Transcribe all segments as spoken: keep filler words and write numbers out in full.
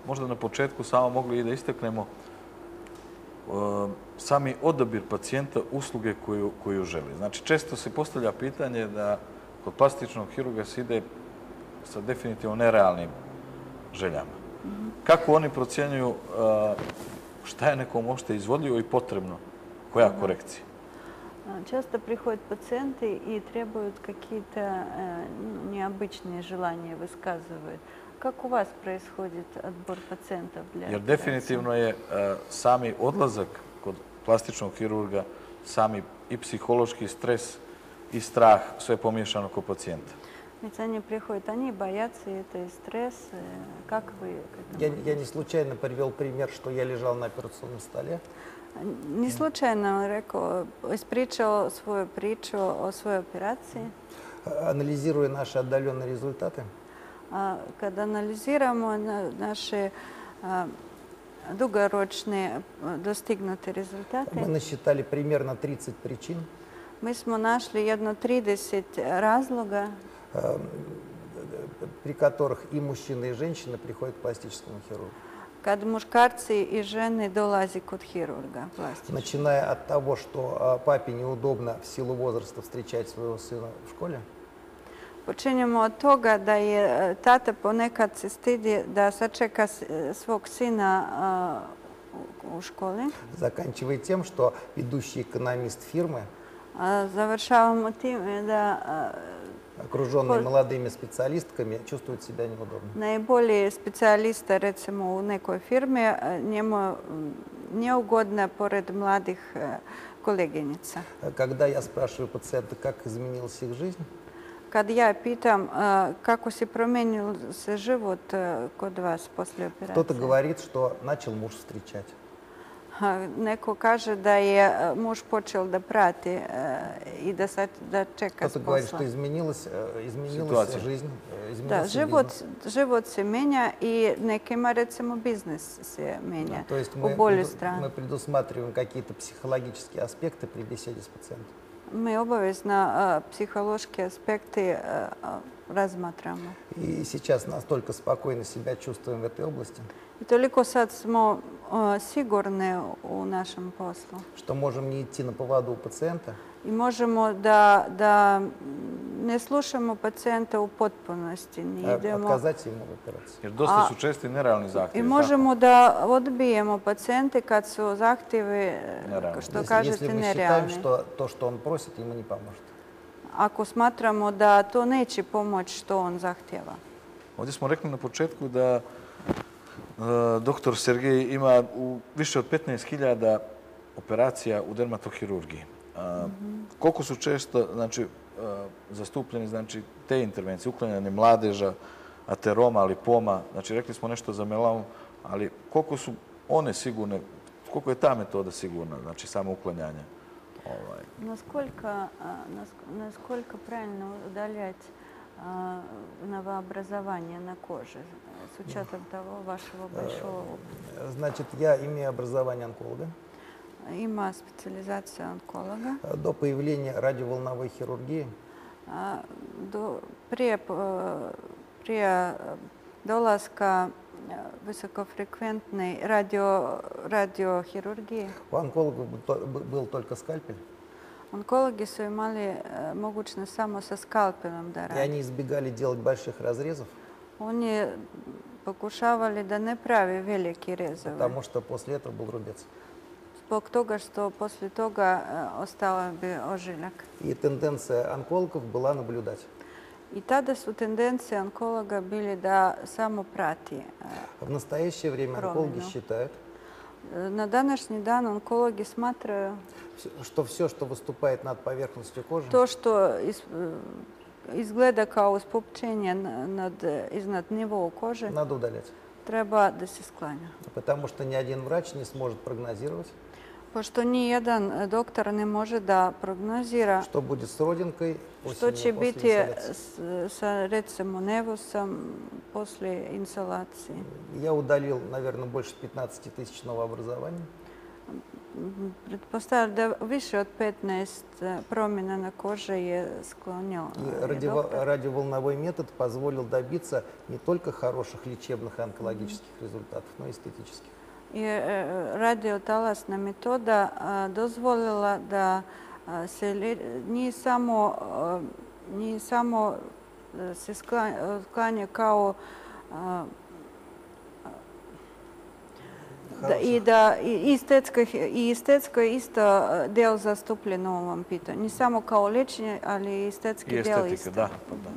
možda na početku samo mogli i da istaknemo sami odabir pacijenta usluge koju, koju želi. Znači, često se postavlja pitanje da kod plastičnog hirurga se ide sa definitivno nerealnim željama. Kako oni procjenjuju šta je nekom uopšte izvodljivo i potrebno, koja korekcija? Часто приходят пациенты и требуют какие-то необычные желания, высказывают. Как у вас происходит отбор пациентов для Jer definitivno je sami odlazak kod plastičnog hirurga, sami i psihološki stres i strah, sve pomiješano kod pacijenta. Ведь они приходят, они боятся, это и стресс. Как вы к этому? Я, я не случайно привел пример, что я лежал на операционном столе. Не случайно он rekao, ispričao svoju priču o svojoj operaciji. Анализируя наши отдаленные результаты, Kada analiziramo naše dugoročne dostignute rezultate, мы насчитали примерно тридцать причин, mi smo našli jedno trideset razloga при которых и мужчины, и женщины приходят к пластическому хирургу. Kad muškarci i žene dolazi kod hirurga plastičnog. Начиная от того, что папе неудобно в силу возраста встречать своего сына в школе. Počinjemo od toga da je tata ponekad se stidi da sačeka svog sina u školi. Заканчивая тем, что ведущий экономист фирмы, završavamo time da окруженный молодыми специалистками, чувствует себя неудобно. Najbolji specijalista, recimo u nekoj firmi, njemu neugodno pored mladih koleginica. Когда я спрашиваю пациента, как изменилась их жизнь, Kad ja pitam kako se promijenio se život kod vas poslije operacije, кто-то говорит, что начал муж встречать. Neko kaže da je muž počeo da prati i da da čeka s posla. Кто-то говорит, что изменилась, изменилась жизнь, изменился бизнес. Život se menja i nekima, recimo, biznis se menja u bolju stranu. Мы предусматриваем какие-то психологические аспекты при беседе с пациентом. Mi obavezno psihološke aspekte razmatramo. И сейчас настолько спокойно себя чувствуем в этой области, I toliko sad smo sigurni u našem poslu, что можем не идти на поводу у пациента, i možemo da, da ne slušamo pacijenta u potpunosti, ne idemo, отказать ему в операции. Jer dosta su česti nerealni zahtjevi. I možemo da odbijemo pacijente kad su zahtjevi, što kažete, nerealni. Если мы считаем, что то, что он просит, ему не поможет. Ako smatramo da to neće pomoći što on zahtjeva. Ovdje smo rekli na početku da doktor Sergej ima u više od petnaest hiljada operacija u dermatohirurgiji. Koliko su često, znači, zastupljeni, znači, te intervencije, uklanjanje mladeža, ateroma, lipoma, znači, rekli smo nešto za melanom, ali koliko su one sigurne, koliko je ta metoda sigurna, znači, samo uklanjanje? Насколько, насколько правильно удалять новообразование на коже с учетом того вашего большого опыта? Значит, я имею образование онколога. Има специализация онколога. До появления радиоволновой хирургии. До, прije, prije dolaska высокофреквентной радио, радиохирургии. У онкологов был только скальпель. Онкологи su imali mogućnost samo sa skalpelom da rade. И они избегали делать больших разрезов. Oni pokušavali da ne pravi veliki rezove. Потому что после этого был рубец. Zbog toga što poslije toga ostao bi ožiljak. И тенденция онкологов была наблюдать. I tada su tendencije onkologa bili da samo prati. В настоящее время онкологи считают, na današnji dan onkologi smatraju, что все, что выступает над поверхностью кожи, to što izgleda kao uspupčenje nad, iznad nivou kože, надо удалять. Treba da se sklanja. Потому что ни один врач не сможет прогнозировать, Pošto ni jedan doktor ne može da prognozira что будет с родинкой što će после biti инсоляции. sa, recimo, nevusom poslije insolacije. Я удалил, наверное, больше пятнадцати тысяч новообразований. М, Pretpostavljam da više od petnaest e, promjena na kože je sklonio И e, радио- doktor. радиоволновой метод позволил добиться не только хороших лечебных и онкологических результатов, но и эстетических. I e, radiotalasna metoda a, dozvolila da a, se lje- nije samo, a, nije samo e, se skla- klanja kao a, da, i da i estetsko, i estetsko je isto a, del zastupljen u ovom pitanju. Ne samo kao liječenje, ali i estetski I del estetika, isto. da. Pa da.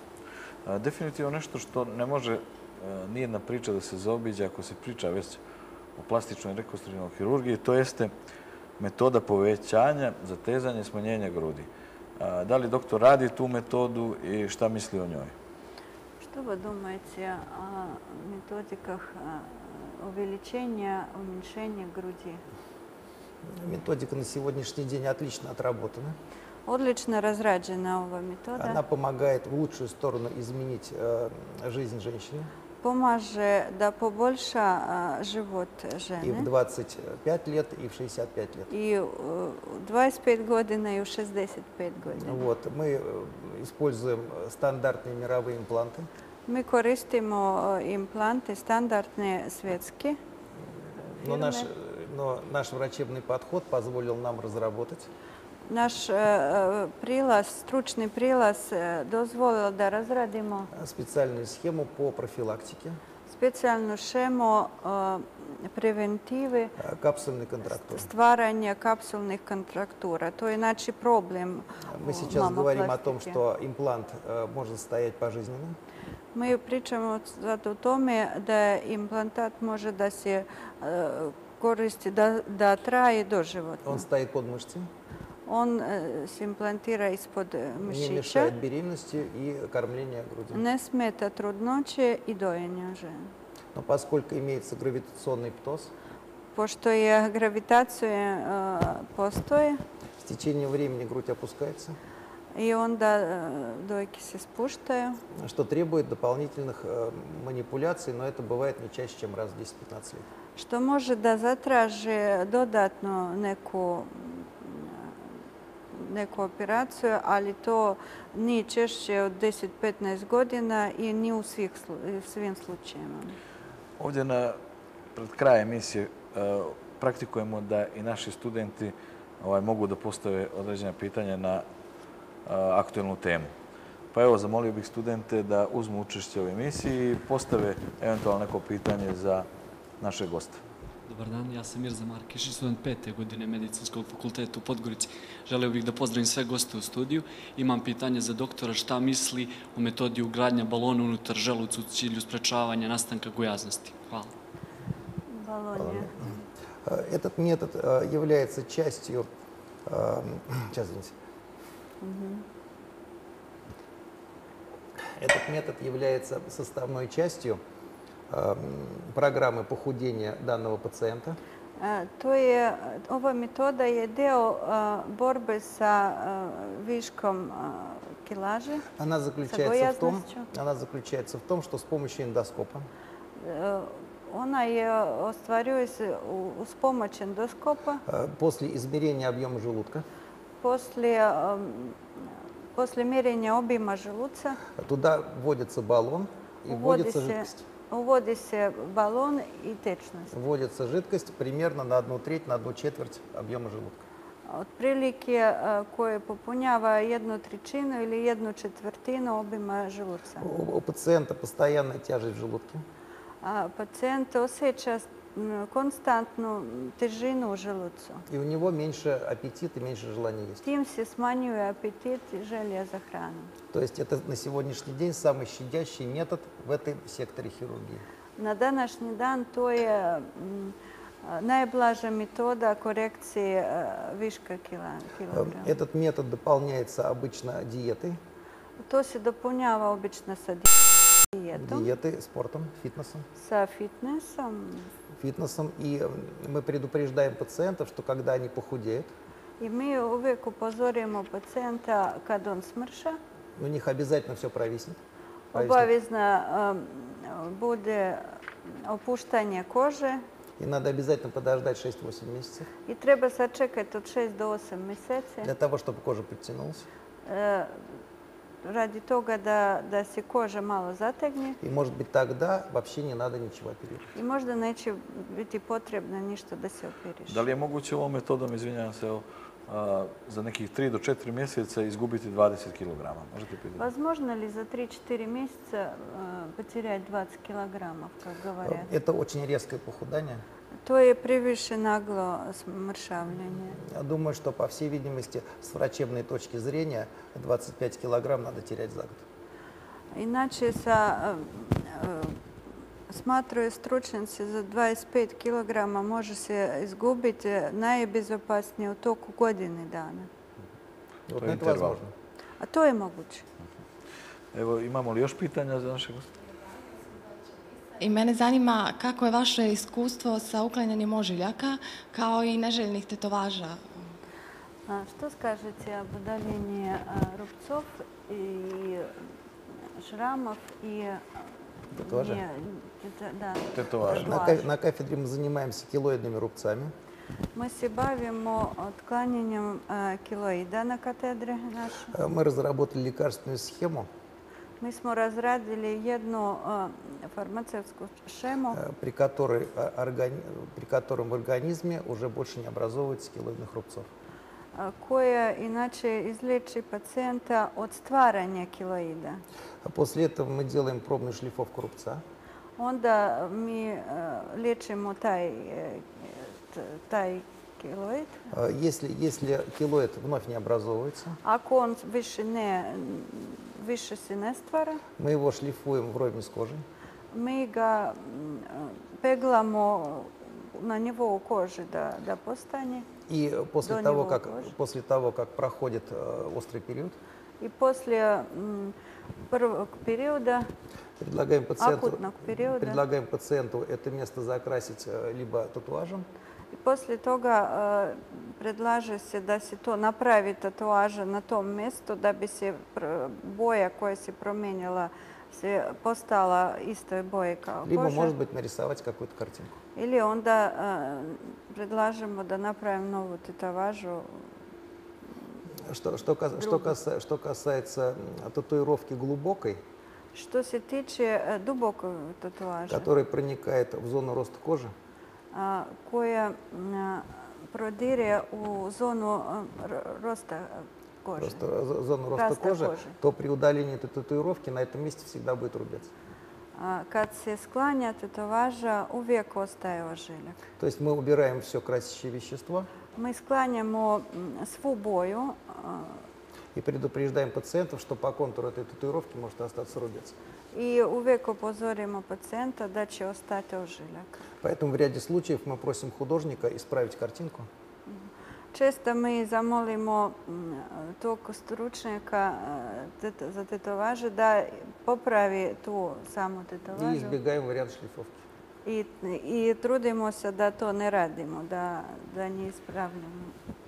A, definitivno nešto što ne može e, nijedna priča da se zaobiđe ako se priča već o plastičnoj rekonstruktivnoj hirurgiji, to jeste metoda povećanja, zatezanja i smanjenja grudi. A, da li doktor radi tu metodu i šta misli o njoj? Что вы думаете о методиках а, увеличения, уменьшения груди? Методика на сегодняшний день отлично отработана. Odlično razrađena ova metoda. Она помогает в лучшую сторону изменить э, жизнь женщины. Pomaže da poboljša a, život И в žene двадцать пять лет, и в шестьдесят пять лет. i u dvadeset pet godina i u šezdeset pet godina. Вот. Мы э, используем стандартные мировые импланты. Mi koristimo a, implante standardne svjetske. Но наш, Фирмы. но наш врачебный подход позволил нам разработать Naš a, prilaz, stručni prilaz a, dozvolio da razradimo специальную схему по профилактике specijalnu šemu a, preventive э, капсульной контрактуры. stvaranja kapsulnih kontraktura. To je znači problem Мы u сейчас говорим о том, mamoplastike. что имплант э, может стоять пожизненно. Mi pričamo zato o tome da implantat može da se e, koristi, da, da traje doživotno. Он стоит под мышцей, On e, se implantira ispod e, не mišića, мешает беременности и кормлению грудью. ne smeta trudnoće i dojenja žene. Но поскольку имеется гравитационный птоз, Pošto je gravitacija e, postoje в tечение времени грудь опускается, i onda e, dojke se spuštaju, что требует дополнительных э, манипуляций, но это бывает не чаще, чем раз в десять-пятнадцать лет. što može da zatraže dodatno neku neku operaciju, ali to nije češće od deset do petnaest godina i nije u svih, slu- svim slučajevima. Ovdje na, pred kraj emisije e, praktikujemo da i naši studenti ovaj, mogu da postave određena pitanja na e, aktualnu temu. Pa evo, zamolio bih studente da uzmu učešće u ovoj emisiji i postave eventualno neko pitanje za naše goste. Dobar dan, ja sam Mirza Markiš, student pete godine Medicinskog fakulteta u Podgorici. Želeo bih da pozdravim sve goste u studiju. Imam pitanje za doktora šta misli o metodi ugradnja balona unutar želuca u cilju sprečavanja nastanka gojaznosti. Hvala. Balonje. Э, Этот метод э, является частью... э, Сейчас, извините. Этот метод является составной частью э, программы похудения данного пациента. E, To je, ova metoda je deo e, borbe sa e, viškom e, kilaže. Она заключается, в том, боязностью. она заключается в том, что с помощью эндоскопа E, Ona je ostvaruje se u- uz pomoć endoskopa. э, после измерения объема желудка Poslije, um, poslije mjerenja obima želuca туда вводится баллон и uvodi вводится se, жидкость. uvodi se balon i tečnost. Вводится жидкость примерно на одну треть, на одну четверть объема желудка. Otprilike uh, koje popunjava jednu trećinu ili jednu četvrtinu obima želuca. У, у пациента постоянная тяжесть в желудке. A pacijent osjeća m, konstantnu težinu u želucu. И у него меньше аппетит и меньше желания есть. Tim se smanjuje apetit i želja za hranom. То есть это на сегодняшний день самый щадящий метод в этом секторе хирургии. Na današnji dan to je m, a, najblaža metoda korekcije a, viška kila- Э, kilograma. Этот метод дополняется обычно диетой, To se dopunjava obično sa dijetom, диетой, спортом, фитнесом. sa fitnessom фитнесом. И э, мы предупреждаем пациентов, что когда они похудеют, i mi uvijek upozorimo pacijenta kad on smrša, у них обязательно все провиснет. Провиснет. obavezno um, bude opuštanje kože И надо обязательно подождать шесть-восемь месяцев I treba sačekati od šest do osam mjeseci для того, чтобы кожа подтянулась. e, radi toga da, da se koža malo zategne И, может быть, тогда вообще не надо ничего оперировать. i možda neće biti potrebno ništa da se operiše. Da li je moguće ovom metodom, izvinjavam se, evo, a, za nekih tri do četiri mjeseca izgubiti dvadeset kilograma? Možete pitati? Возможно ли за три-четыре месяца э, потерять двадцать килограммов, как говорят? Это очень резкое похудание. То je previše naglo smršavljanje. Я думаю, что, по всей видимости, с врачебной точки зрения двадцать пять килограмм надо терять за год. Inače, sa, e, e, smatraju stručnjaci za dvadeset pet kilograma može se izgubiti najbezopasnije u toku godine dana. Вот To je это interval. возможно. A to je moguće. Evo, imamo li još pitanja za našeg gosta? I mene zanima kako je vaše iskustvo sa uklanjanjem ožiljaka kao i neželjenih tetovaža. A, što скажете об удалении а, рубцов и шрамов и Татуажа? не- тета- да, Tetovaža. На, Татуаж. ка- на кафедре мы занимаемся килоидными рубцами. Мы se bavimo otklanjanjem a, kiloida na katedre naše. Э, Мы разработали лекарственную схему, Mi smo razradili jednu a, farmaceutsku šemu э, при которой, а, органи- при котором в организме уже больше не образовывается килоидных рубцов. a, koja inače izliječi pacijenta od stvaranja kiloida. А после этого мы делаем пробную шлифовку рубца. Onda mi a, liječimo taj, e, t- taj kiloid. Э, Если, если килоид вновь не образовывается, Ako on više, ne, više se ne stvara, мы его шлифуем вровень с кожей. mi ga mm, peglamo na nivou kože da, da postane. И после До того, него как, кожи. после того, как проходит э, острый период, I poslije mm, prvog perioda, предлагаем пациенту, akutnog perioda, предлагаем пациенту это место закрасить э, либо татуажем, i poslije toga e, predlaže se da se to napravi tatuaža na tom mjestu da bi se pr- boja koja se promijenila se postala istoj boje kao либо, koža. может быть, нарисовать какую-то картинку. Ili onda e, predlažemo da napravim novu tetovažu. Что, что, кас- что, каса- что касается м, татуировки глубокой, Što se tiče e, dubokog tatuaža, которая проникает в зону роста кожи, a, koja m, prodire u zonu e, ro- rosta kože. просто з- зону роста Раста кожи, кожи. то при удалении этой татуировки на этом месте всегда будет рубец. A, kad se sklanja tetovaža, uvijek ostaje ožiljak. То есть мы убираем все красящее вещество Mi sklanjamo m, svu boju a, и предупреждаем пациентов, что по контуру этой татуировки может остаться рубец. i uvijek upozorimo pacijenta da će ostati ožiljak. Поэтому в ряде случаев мы просим художника исправить картинку, Često mi zamolimo m, tog stručnjaka e, tet- za tetovaže da popravi tu samu и tetovažu избегаем вариант шлифовки. i, i trudimo se da to ne radimo, da, da nje ispravljamo.